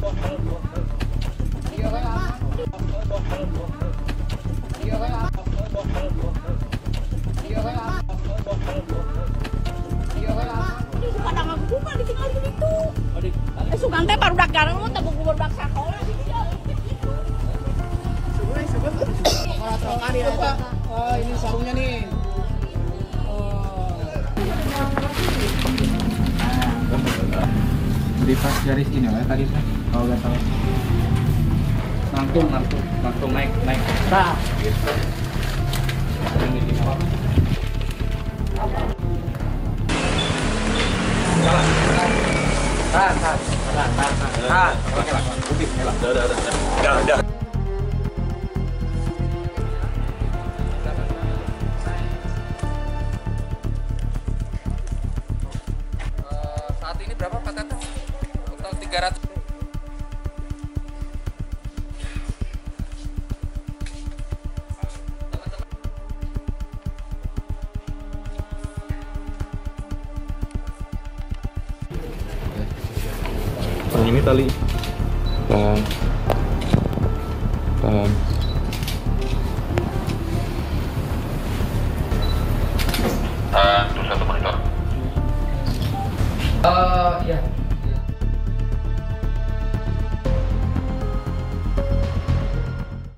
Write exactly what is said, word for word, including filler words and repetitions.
Sugang teh baru dak garang lu teh bubur dak sakola sih dia. Sebenarnya sebenarnya. Kalau trokan ya Pak. Oh, ini sarungnya nih. Di pas garis ini ya tadi kan kalau nggak salah langsung langsung langsung naik naik nah gitu ini di bawah salah tahan tahan tahan tahan tahan oke lah udah udah udah udah udah saat ini berapa Pak Tata? Total tiga ratus. Nah, ini tali. Tahan. Tahan. Uh, terus satu monitor. Uh, ya.